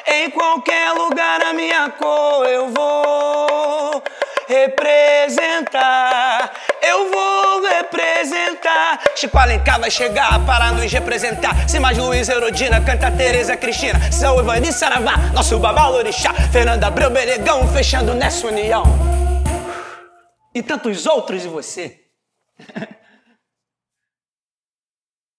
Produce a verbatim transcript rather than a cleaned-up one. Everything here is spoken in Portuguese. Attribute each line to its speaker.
Speaker 1: Em qualquer lugar a minha cor eu vou representar. Eu vou representar. Chico Alencar vai chegar para nos representar. Se mais Luiz Erodina canta Tereza Cristina, São Ivani Saravá, nosso babalorixá, Fernanda Abreu, Benegão, fechando nessa união. E tantos outros, e você?